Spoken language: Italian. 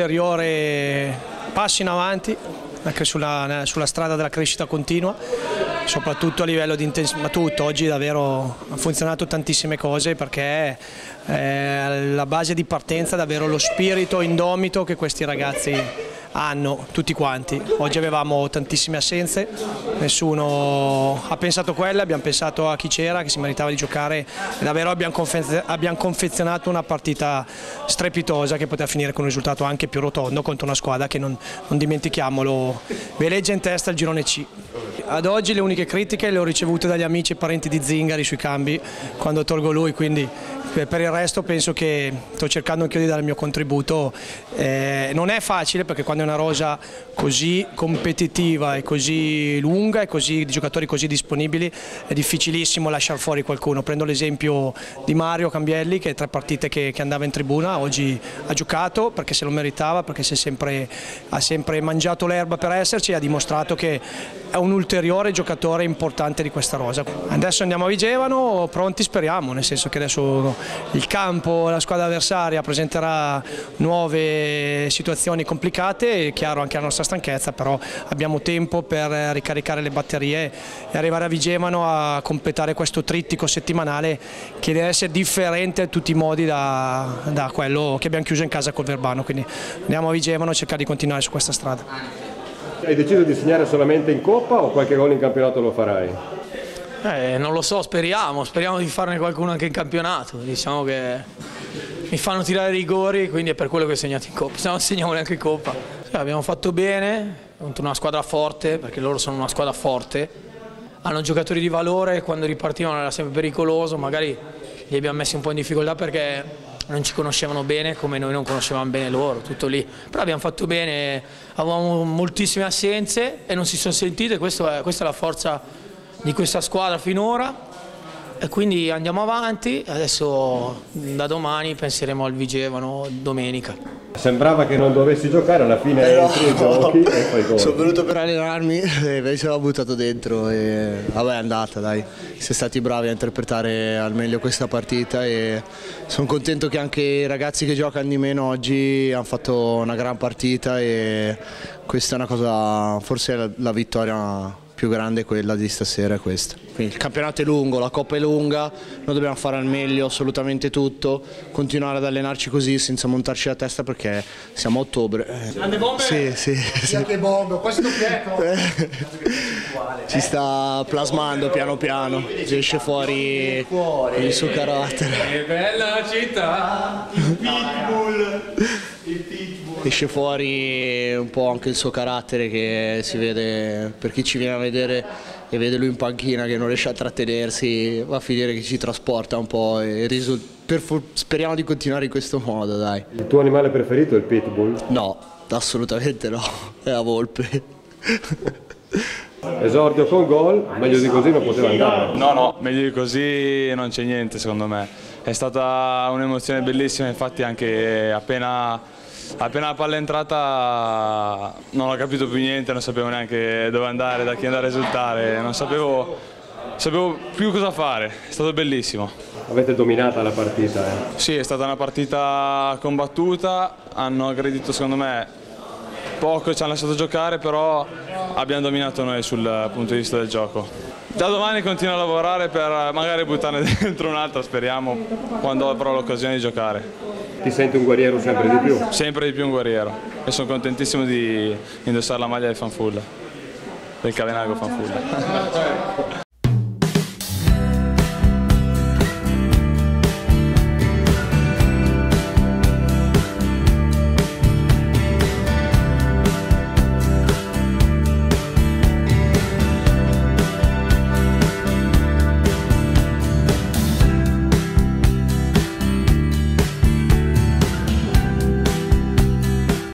ulteriore passo in avanti anche sulla strada della crescita continua, soprattutto a livello di intensità, ma tutto. Oggi davvero ha funzionato tantissime cose, perché la base di partenza è davvero lo spirito indomito che questi ragazzi hanno, tutti quanti. Oggi avevamo tantissime assenze, nessuno ha pensato a quelle, abbiamo pensato a chi c'era, che si meritava di giocare, e davvero abbiamo confezionato una partita strepitosa che poteva finire con un risultato anche più rotondo contro una squadra che non dimentichiamolo, veleggia in testa il girone C. Ad oggi le uniche critiche le ho ricevute dagli amici e parenti di Zingari sui cambi quando tolgo lui, quindi per il resto penso che sto cercando anche io di dare il mio contributo. Non è facile, perché quando è una rosa così competitiva e così lunga e di giocatori così disponibili è difficilissimo lasciare fuori qualcuno. Prendo l'esempio di Mario Cambielli, che 3 partite che andava in tribuna, oggi ha giocato perché se lo meritava, perché ha sempre mangiato l'erba per esserci, e ha dimostrato che è un ulteriore giocatore importante di questa rosa. Adesso andiamo a Vigevano, pronti speriamo, nel senso che adesso il campo, la squadra avversaria presenterà nuove situazioni complicate, è chiaro anche la nostra stanchezza, però abbiamo tempo per ricaricare le batterie e arrivare a Vigevano a completare questo trittico settimanale che deve essere differente in tutti i modi da quello che abbiamo chiuso in casa col Verbano, quindi andiamo a Vigevano a cercare di continuare su questa strada. Hai deciso di segnare solamente in Coppa o qualche gol in campionato lo farai? Non lo so, speriamo di farne qualcuno anche in campionato. Diciamo che mi fanno tirare rigori, quindi è per quello che ho segnato in Coppa, se no non segniamo neanche in Coppa. Abbiamo fatto bene contro una squadra forte, perché loro sono una squadra forte, hanno giocatori di valore, quando ripartivano era sempre pericoloso, magari li abbiamo messi un po' in difficoltà perché non ci conoscevano bene come noi non conoscevamo bene loro, tutto lì. Però abbiamo fatto bene, avevamo moltissime assenze e non si sono sentite, questa è la forza di questa squadra finora, e quindi andiamo avanti. Adesso da domani penseremo al Vigevano domenica. Sembrava che non dovessi giocare, alla fine entri e giochi e fai gol. Sono venuto per allenarmi e invece l'ho buttato dentro e vabbè, è andata, dai. Siete stati bravi a interpretare al meglio questa partita e sono contento che anche i ragazzi che giocano di meno oggi hanno fatto una gran partita, e questa è una cosa, forse la vittoria più grande, quella di stasera, è questa. Quindi il campionato è lungo, la Coppa è lunga, noi dobbiamo fare al meglio assolutamente tutto, continuare ad allenarci così senza montarci la testa, perché siamo a ottobre. Grande bombe? Sì. Anche bombe, quasi doppietto. Ci sta plasmando piano piano, esce fuori il suo carattere. Che bella città, il pitbull. Esce fuori un po' anche il suo carattere, che si vede per chi ci viene a vedere e vede lui in panchina che non riesce a trattenersi, va a finire che ci trasporta un po' e speriamo di continuare in questo modo, dai. Il tuo animale preferito è il pitbull? No, assolutamente no, è la volpe. Esordio con gol, meglio di così non poteva andare. No, meglio di così non c'è niente secondo me. È stata un'emozione bellissima, infatti anche appena la palla è entrata non ho capito più niente, non sapevo neanche dove andare, da chi andare a esultare, non sapevo più cosa fare, è stato bellissimo. Avete dominata la partita? Sì, è stata una partita combattuta, hanno aggredito secondo me poco, ci hanno lasciato giocare, però abbiamo dominato noi sul punto di vista del gioco. Da domani continuo a lavorare per magari buttarne dentro un'altra, speriamo, quando avrò l'occasione di giocare. Ti senti un guerriero sempre di più? Sempre di più un guerriero, e sono contentissimo di indossare la maglia del Fanfulla, del Cavenago Fanfulla.